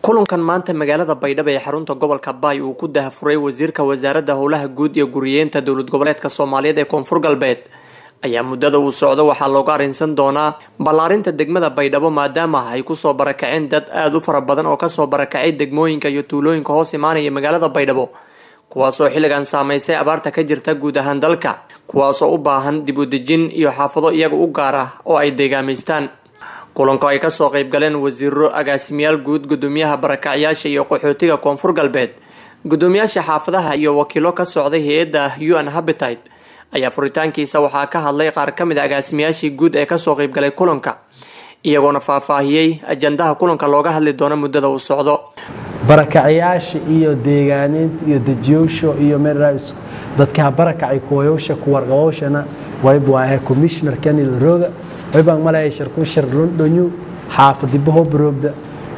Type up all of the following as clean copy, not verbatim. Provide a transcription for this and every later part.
kulankan maanta magaalada Baydhabo ee xarunta gobolka Bay uu ku daahfuray wasiirka wasaaradda howlaha guud iyo guriyeenta dowlad goboleedka Soomaaliyeed ee Koonfur Galbeed ayaa muddada uu socdo waxaa looga arinsan doonaa ballaarinta degmada Baydhabo maadaama ay ku soo barakaceen dad aad u fara badan oo ka soo barakacay degmooyinka iyo tuulooyinka hoos imaanaya magaalada Baydhabo kuwaas oo xilligan saameysay abaarta ka jirta guud ahaan dalka kuwaas oo u baahan dib u dejin iyo xaafado iyaga u gaar ah oo ay deegaamaystaan kulanka ay ka soo qayb galeen wasiiro agaasimayaal guud gudoomiyaha barakacyaasha iyo qaxootiga Koonfur Galbeed gudoomiyaasha xaafadaha iyo wakiilo ka socday hay'adda UN Habitat ayaa furitaankiisa waxaa ka hadlay qaar ka mid ah agaasimayaashii guud ee ka soo qayb galay kulanka iyagoona faahfaahiyay ajandaha kulanka looga hadli doono muddada uu socdo barakacyaasha iyo deegaaneed iyo dajiyoosho iyo meerays dadka barakacay kuwayoosha ku warqabowshana waa commissioner Kanil Roga ويبان ملاي شركون شرلون دنيو حافظ بهو بروبدا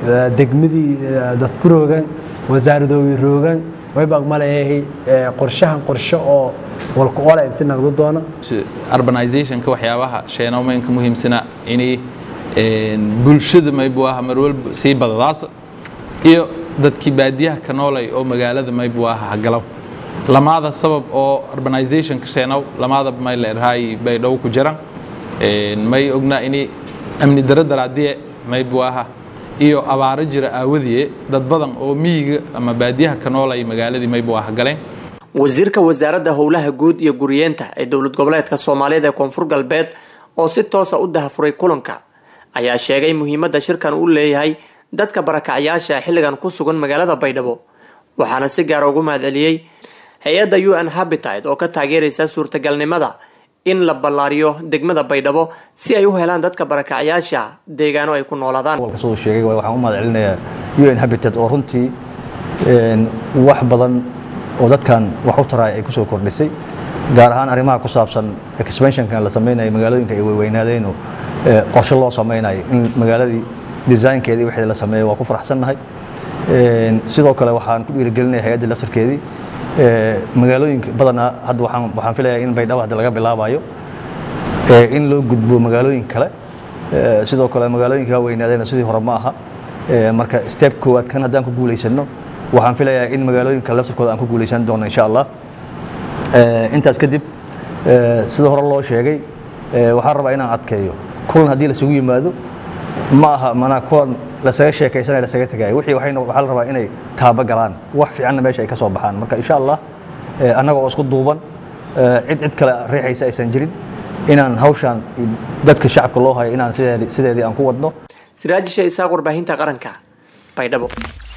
دقمدي دكروغان وزاردوي روغان ويبان ملاي قرشهان قرشه او والقوله انت نقدو دونا urbanization ka waxyaabaha sheenooyinka muhiimsana inay bulshada maybuaha marwal si badadaas iyo dadkii baadiyaha ka noolay oo magaalada maybuaha galaw lamaada sabab oo urbanization ka sheenaw lamaada may leeyahay Baydhabo ku jiraan may ogna inay amni daradaradii may buaha iyo abaaro jira aawadiye dad badan oo miyiga ama baadiyaha ka noolay magaaladii may buaha galeen wasiirka wasaaradda howlaha guud iyo guriyeenta ee dowlad goboleedka Soomaaliyeed ee Koonfur Galbeed oo si toos ah u daahfuray kulanka ayaa sheegay muhiimadda shirkan uu leeyahay dadka barakacyaasha xilligan ku sugan magaalada Baydhabo waxaana si gaar ah ugu mahadceliyay hay'adda UN Habitat oo ka taageeraysa suurtagalnimada in la ballaariyo degmada Baydhabo si ay u helaan dadka barakacyaasha deegaano ay ku noolaadaan walka soo sheegay waxaan u mahadcelinayaa UN Habitat oo runtii wax badan oo dadkan wax u taray ay ku soo kordhisay gaar ahaan arrimaha ku saabsan expansion-kan la sameeyay magaalooyinka ay weynaadeen oo qorshe loo sameeyay in magaaladii design-keedii wixii la sameeyay waa ku faraxsanahay sidoo kale waxaan ku dhiirigelinayaa hay'adda laftarkeedii magaalooyinka badana hadda waxaan filayaa in Baydhabo hadda laga bilaabayo in loo gudbo magaalooyin kale sidoo kale magaalooyinka weynaadeen sidii hore ma aha marka step koowaad kan hadaan ku guuleysano waxaan filayaa in magaalooyinka laftarkooda aan ku guuleysan doono insha Allah intaas kadib sida hore loo sheegay waxaan rabaa inaan adkeeyo kulan hadii la isugu yimaado ma aha mana kulan la saga sheekaysanay la saga tagay wixii waxa la rabaa inay taaba galaan wax fiican meesha ay ka soo baxaan marka insha Allah anaga oo isku duuban cid kale riixaysa aysan jirin inaan hawshan dadka shacabka loo hayo inaan sideedii aan ku wadno Siraaj Sheikh Isaaq warbaahinta qaranka Baydhabo